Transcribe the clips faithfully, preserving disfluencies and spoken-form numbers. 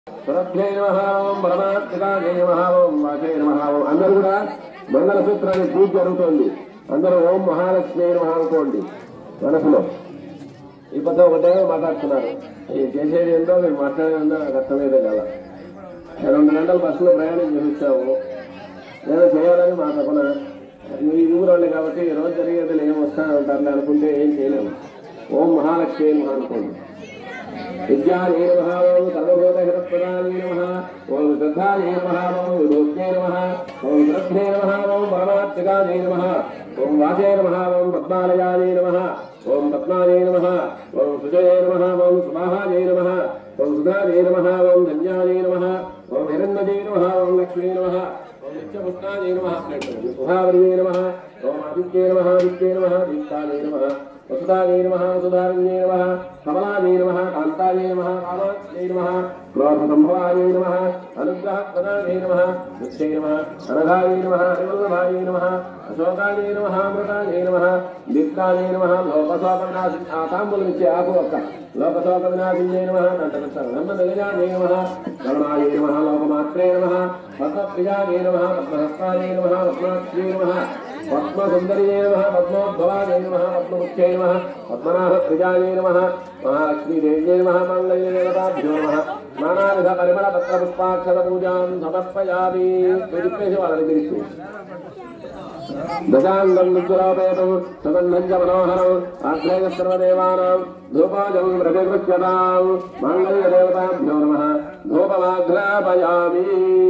సురభ్యై నమః ఓం పరమాత్మికాయ నమః ఓం వాచై నమః ఓం. అందరూ కూడా మంగళసూత్రాన్ని పూజ జరుగుతోంది. అందరూ ఓం మహాలక్ష్మి నమః అనుకోండి మనసులో. ఈ పద్ధ ఒకటే మాట్లాడుతున్నారు. ఈ చేసేది ఏంటో మీరు మాట్లాడేందో నాకు అర్థమయ్యేదే కదా. రెండు గంటలు బస్సులో ప్రయాణం చేయించాము. నేను చేయాలని మా తపన. ఈ ఊరోళ్ళే కాబట్టి ఈ రోజు జరిగేది ఏం వస్తాను ఉంటారని అనుకుంటే ఏం చేయలేము. ఓం మహాలక్ష్మి నమః అనుకోండి. విద్యాయే నమః ఓం సర్వభూతహితప్రదాయే నమః ఓం శ్రద్ధాయే నమః ఓం విభూత్యై నమః ఓం శ్రద్ధే నమః ఓం పరమాత్మికాయ నమః ఓం వాచే నమః ఓం పద్మాలయాయ నమః ఓం పద్మాయే నమః ఓం సుజయే నమః ఓం సుమాహాయే నమః ఓం సుధాయే నమః ఓం ధన్యాయే నమః ఓం హిరణ్మయే నమః ఓం లక్ష్మీ నమః ఓం నిత్యపుష్టాయే నమః సుధావర్యే నమః ఓం ఆదిత్యే నమః ఆదిత్యే నమః దీప్తాయే నమః వసుధాయే నమః వసుధారణ్యే నమః కమలాయే నమః కాంతాయే నమః కామాక్షే నమః క్రోధసంభవాయే నమః అనుగ్రహప్రదాయే నమః నిత్యై నమః అనఘాయే నమః హరివల్లభాయే నమః అశోకాయే నమః అమృతాయే నమః దీప్తాయే నమః లోకశోక వినాశి ఆ తాంబూలం ఇచ్చే ఆకు ఒక్క లోకశోక వినాశిన్యే నమః నందనయాయే నమః కరుణాయే నమః లోకమాత్రే నమః పద్మప్రియాయే నమః పద్మహస్తాయే నమః పద్మాక్షే నమః పద్మసుందర్యే నమః పద్మోద్భవాయే నమః పద్మముఖ్యై నమః పద్మనాభప్రియాయే నమః మహాలక్ష్మీదేవ్యై నమః మంగళదేవతాభ్యో నమః నానావిధ పరిమళ పత్ర పుష్పాక్షర పూజాం సమర్పయామి. చెప్పేసి వాళ్ళని పిలిచి దశాంగం దుర్గురాపేతం సుగంధం చ మనోహరం ఆగ్నేయ సర్వదేవానాం ధూపాజం ప్రతిగృహ్యతాం మంగళదేవతాభ్యో నమః ధూపమాఘ్రాపయామి.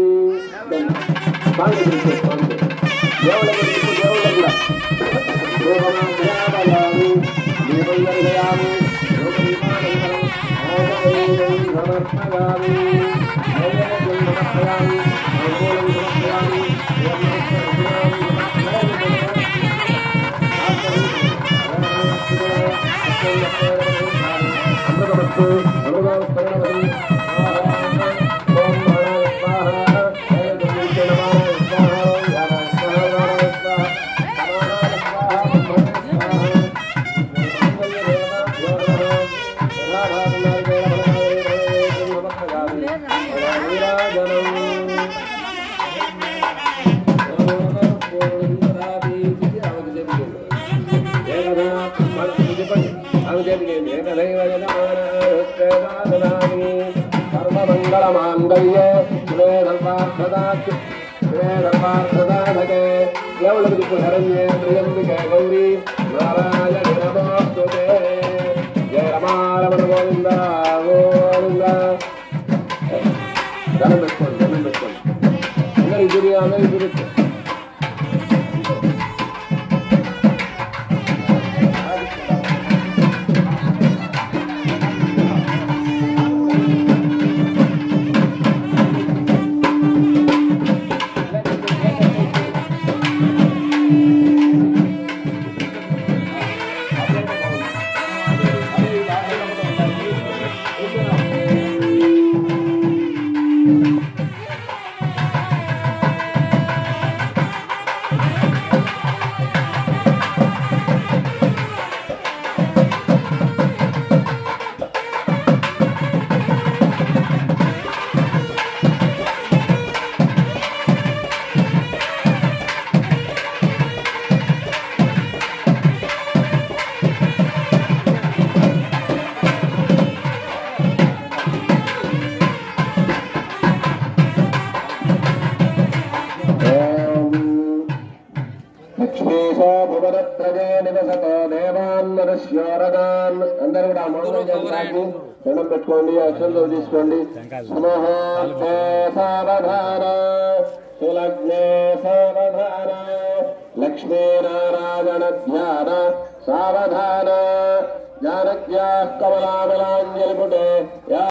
దేవుళ్ళకి దేవుళ్ళ కూడా ధూపమాఘ్రాపయామి దీపం దర్శయామి ధూపదీపానంతరం సమర్పయామి నైవేద్యం సమర్పయామి అంగూలం సమర్పయామి అమృతమస్తు అమృతమస్తు సర్వమంగళమాంగళ్యే శివే సర్వార్థదాత్ శివే సర్వార్థదాధకే కేవలం హరణ్యే ప్రియంబికే గౌరీ నారాయణి నమోస్తుతే. జయ రమారమణ గోవింద గోవింద. ధనం పెట్టుకోండి ధనం పెట్టుకోండి అందరు ఇద్దరు అందరు ఇద్దరు అందరూ కూడా మంగళం తాకి దండం పెట్టుకోండి. అక్షంతో తీసుకోండి. సమూహే సావధాన సులగ్నే సావధాన లక్ష్మీనారాయణ ధ్యాన సావధాన జానక్యా కమలాబలాంజలి పుటే